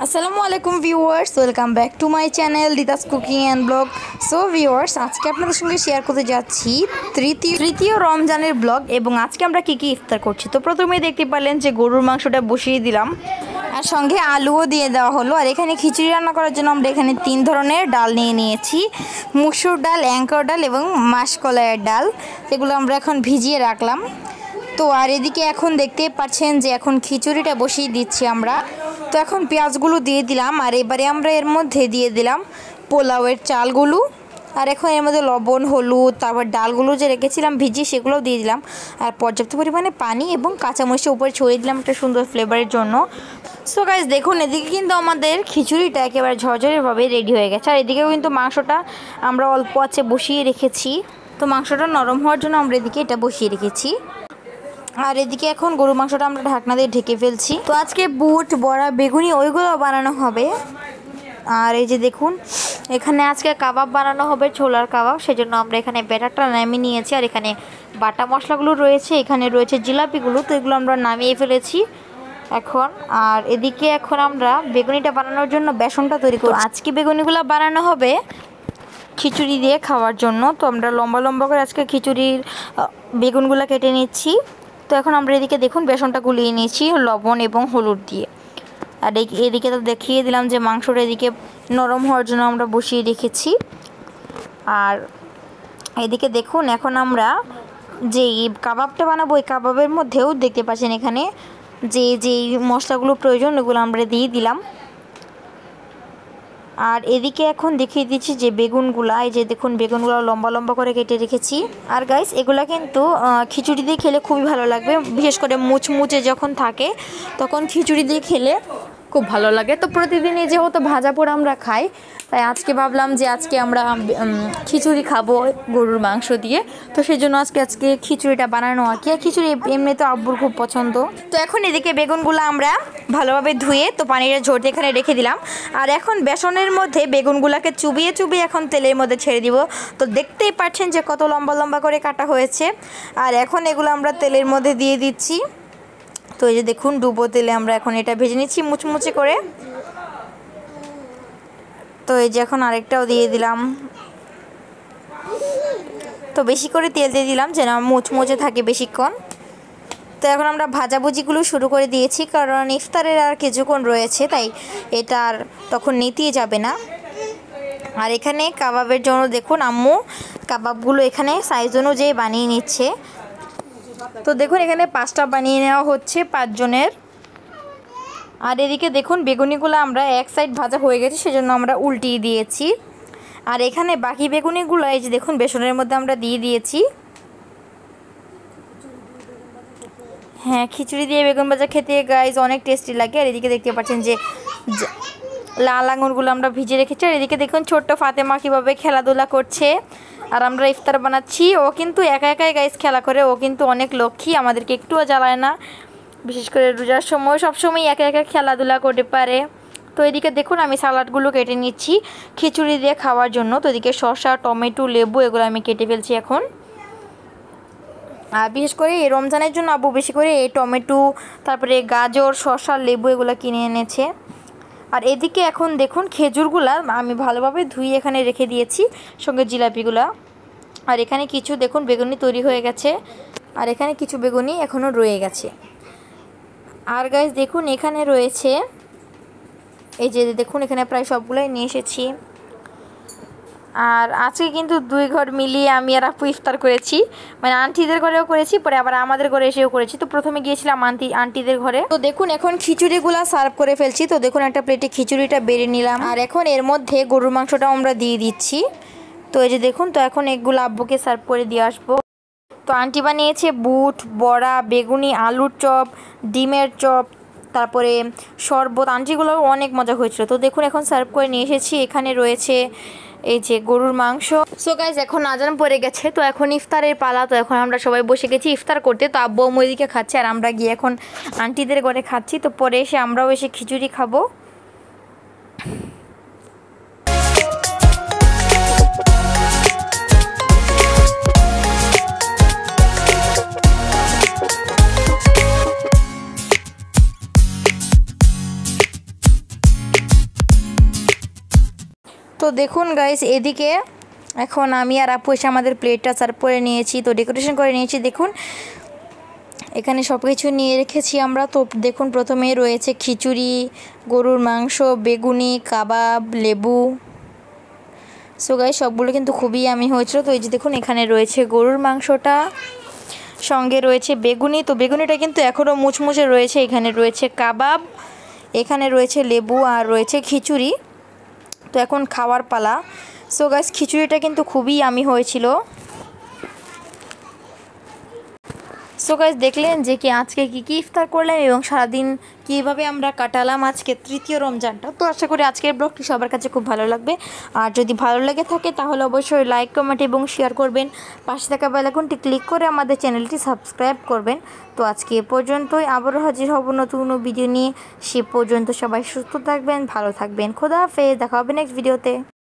আসসালামু আলাইকুম viewers, welcome back to my channel দিদাস cooking and blog. So viewers, আজকে আপনাদের সঙ্গে শেয়ার করতে যাচ্ছি তৃতীয় রমজানের ব্লগ এবং আজকে আমরা কী ইফতার করছি। তো প্রথমেই দেখতে পারলেন যে গরুর মাংসটা বসিয়ে দিলাম আর সঙ্গে আলুও দিয়ে দেওয়া হলো। আর এখানে খিচুড়ি রান্না করার জন্য আমরা এখানে 3 ধরনের ডাল নিয়ে নিয়েছি, মুসুর ডাল, অ্যাঙ্কর ডাল এবং মাসকলাইয়ের ডাল। এগুলো আমরা এখন ভিজিয়ে রাখলাম। তো আর এদিকে এখন দেখতে পাচ্ছেন যে এখন খিচুড়িটা বসিয়ে দিচ্ছি আমরা। তো এখন পেঁয়াজগুলো দিয়ে দিলাম আর এবারে আমরা এর মধ্যে দিয়ে দিলাম পোলাওয়ের চালগুলো। আর এখন এর মধ্যে লবণ, হলুদ, তারপর ডালগুলো যে রেখেছিলাম ভিজিয়ে সেগুলোও দিয়ে দিলাম। আর পর্যাপ্ত পরিমাণে পানি এবং কাঁচামরিচের উপরে ছড়িয়ে দিলাম একটা সুন্দর ফ্লেভারের জন্য। সো গাইস দেখুন, এদিকে কিন্তু আমাদের খিচুড়িটা একেবারে ঝরঝরেভাবে রেডি হয়ে গেছে। আর এদিকেও কিন্তু মাংসটা আমরা অল্প আছে বসিয়ে রেখেছি। তো মাংসটা নরম হওয়ার জন্য আমরা এদিকে এটা বসিয়ে রেখেছি। আর এদিকে এখন গরু মাংসটা আমরা ঢাকনা দিয়ে ঢেকে ফেলছি। তো আজকে বুট, বড়া, বেগুনি ওইগুলো বানানো হবে। আর এই যে দেখুন, এখানে আজকে কাবাব বানানো হবে, ছোলার কাবাব। সেজন্য আমরা এখানে ব্যাটারটা নামিয়ে নিয়েছি। আর এখানে বাটা মশলাগুলো রয়েছে, এখানে রয়েছে জিলাপিগুলো। তো এগুলো আমরা নামিয়ে ফেলেছি এখন। আর এদিকে এখন আমরা বেগুনিটা বানানোর জন্য বেসনটা তৈরি করব। আজকে বেগুনিগুলো বানানো হবে খিচুড়ি দিয়ে খাওয়ার জন্য। তো আমরা লম্বা লম্বা করে আজকে খিচুড়ির বেগুনগুলো কেটে নিচ্ছি। তো এখন আমরা এদিকে দেখুন বেসনটা গুলিয়ে নিয়েছি লবণ এবং হলুদ দিয়ে। আর এদিকে তো দেখিয়ে দিলাম যে মাংসটা এদিকে নরম হওয়ার জন্য আমরা বসিয়ে রেখেছি। আর এদিকে দেখুন এখন আমরা যে কাবাবটা বানাবো, ওই কাবাবের মধ্যেও দেখতে পাচ্ছেন এখানে যে মশলাগুলো প্রয়োজন ওগুলো আমরা দিয়ে দিলাম। আর এদিকে এখন দেখিয়ে দিচ্ছি যে বেগুনগুলা, এই যে দেখুন বেগুনগুলো লম্বা লম্বা করে কেটে রেখেছি। আর গাইস এগুলা কিন্তু খিচুড়ি দিয়ে খেলে খুবই ভালো লাগবে, বিশেষ করে মুচমুচে যখন থাকে তখন খিচুড়ি দিয়ে খেলে খুব ভালো লাগে। তো প্রতিদিনই যেহেতু ভাজা পোড়া আমরা খাই, তাই আজকে ভাবলাম যে আজকে আমরা খিচুড়ি খাবো গরুর মাংস দিয়ে। তো সেই জন্য আজকে খিচুড়িটা বানানো আর কি। আর খিচুড়ি এমনি তো আব্বুর খুব পছন্দ। তো এখন এদিকে বেগুনগুলো আমরা ভালোভাবে ধুয়ে তো পানিটা ঝরতে এখানে রেখে দিলাম। আর এখন বেসনের মধ্যে বেগুনগুলোকে চুবিয়ে এখন তেলের মধ্যে ছেড়ে দিব। তো দেখতেই পাচ্ছেন যে কত লম্বা লম্বা করে কাটা হয়েছে। আর এখন এগুলো আমরা তেলের মধ্যে দিয়ে দিচ্ছি। তো এই যে দেখুন ডুবো তেলে আমরা এখন এটা ভেজে নিচ্ছি মুচমুচে করে। তো এই যে এখন আরেকটাও দিয়ে দিলাম। তো বেশি করে তেল দিয়ে দিলাম যেন মুচমুচে থাকে বেশিক্ষণ। তো এখন আমরা ভাজাভুজিগুলো শুরু করে দিয়েছি, কারণ ইফতারের আর কিছুক্ষণ রয়েছে, তাই এটা আর তখন নিতে যাবে না। আর এখানে কাবাবের জন্য দেখুন আম্মু কাবাবগুলো এখানে সাইজ অনুযায়ী বানিয়ে নিচ্ছে। তো দেখুন এখানে 5টা বানিয়ে নেওয়া হচ্ছে 5 জনের। আর এদিকে দেখুন বেগুনিগুলো আমরা এক সাইড ভাজা হয়ে গেছে, সেজন্য আমরা উল্টিয়ে দিয়েছি। আর এখানে বাকি বেগুনিগুলো এই যে দেখুন বেসনের মধ্যে আমরা দিয়ে দিয়েছি। হ্যাঁ, খিচুড়ি দিয়ে বেগুন ভাজা খেতে গাইজ অনেক টেস্টি লাগে। আর এদিকে দেখতে পাচ্ছেন যে লাল আঙুরগুলো আমরা ভিজে রেখেছি। আর এদিকে দেখুন ছোট্ট ফাতেমা কীভাবে খেলাধুলা করছে আর আমরা ইফতার বানাচ্ছি। ও কিন্তু একা একাই গাইজ খেলা করে, ও কিন্তু অনেক লক্ষ্মী, আমাদেরকে একটুও জ্বালায় না। বিশেষ করে রোজার সময় সবসময় একা একা খেলাধুলা করতে পারে। তো এদিকে দেখুন আমি সালাডগুলো কেটে নিচ্ছি খিচুড়ি দিয়ে খাওয়ার জন্য। তো এদিকে শসা, টমেটো, লেবু এগুলো আমি কেটে ফেলছি এখন। আর বিশেষ করে এই রমজানের জন্য আব্বু বেশি করে এই টমেটো, তারপরে গাজর, শসা, লেবু এগুলো কিনে এনেছে। আর এদিকে এখন দেখুন খেজুরগুলা আমি ভালোভাবে ধুয়ে এখানে রেখে দিয়েছি, সঙ্গে জিলাপিগুলা। আর এখানে কিছু দেখুন বেগুনি তৈরি হয়ে গেছে, আর এখানে কিছু বেগুনি এখনও রয়ে গেছে। আর গাইস দেখুন এখানে রয়েছে এই যে দেখুন এখানে প্রায় সবগুলোই নিয়ে এসেছি। আর আজকে কিন্তু 2 ঘর মিলিয়ে আমি আর আপু ইফতার করেছি, মানে আন্টিদের ঘরেও করেছি, পরে আবার আমাদের ঘরে এসেও করেছি। তো প্রথমে গিয়েছিলাম আন্টিদের ঘরে। তো দেখুন এখন খিচুড়িগুলো সার্ভ করে ফেলছি। তো দেখুন একটা প্লেটে খিচুড়িটা বেড়ে নিলাম। আর এখন এর মধ্যে গরুর মাংসটাও আমরা দিয়ে দিচ্ছি। তো এই যে দেখুন, তো এখন এগুলো আব্বুকে সার্ভ করে দিয়ে আসবো। তো আন্টি বানিয়েছে বুট, বড়া, বেগুনি, আলুর চপ, ডিমের চপ, তারপরে শরবত। আন্টিগুলো অনেক মজা হয়েছিল। তো দেখুন এখন সার্ভ করে নিয়ে এসেছি। এখানে রয়েছে এই যে গরুর মাংস। সো গাইজ এখন আজান পড়ে গেছে, তো এখন ইফতারের পালা। তো এখন আমরা সবাই বসে গেছি ইফতার করতে। তো আব্বু ওইদিকে খাচ্ছে আর আমরা গিয়ে এখন আন্টিদের ঘরে খাচ্ছি। তো পরে এসে আমরাও এসে খিচুড়ি খাবো। তো দেখুন গাইস, এদিকে এখন আমি আর আপু এসে আমাদের প্লেটটা সার্ভ করে নিয়েছি, তো ডেকোরেশন করে নিয়েছি। দেখুন এখানে সব কিছু নিয়ে রেখেছি আমরা। তো দেখুন প্রথমেই রয়েছে খিচুড়ি, গরুর মাংস, বেগুনি, কাবাব, লেবু। সো গাইস সবগুলো কিন্তু খুবই আমি হয়েছিল। তো এই যে দেখুন এখানে রয়েছে গরুর মাংসটা, সঙ্গে রয়েছে বেগুনি। তো বেগুনিটা কিন্তু এখনও মুচমুচে রয়েছে। এখানে রয়েছে কাবাব, এখানে রয়েছে লেবু, আর রয়েছে খিচুড়ি। তো এখন খাওয়ার পালা। সো গাইস খিচুড়িটা কিন্তু খুবই আমি হয়েছিল। সো গাইস দেখলেন যে কি আজকে কী ইফতার করলাম এবং সারাদিন কীভাবে আমরা কাটালাম আজকে তৃতীয় রমজানটা। তো আশা করি আজকের ব্লগটি সবার কাছে খুব ভালো লাগবে। আর যদি ভালো লেগে থাকে তাহলে অবশ্যই লাইক, কমেন্ট এবং শেয়ার করবেন। পাশে থাকা বেল আইকনটি ক্লিক করে আমাদের চ্যানেলটি সাবস্ক্রাইব করবেন। তো আজকে এ পর্যন্তই, আবারও হাজির হব নতুন কোনো ভিডিও নিয়ে। সে পর্যন্ত সবাই সুস্থ থাকবেন, ভালো থাকবেন। খোদা হাফেজ, দেখা হবে নেক্সট ভিডিওতে।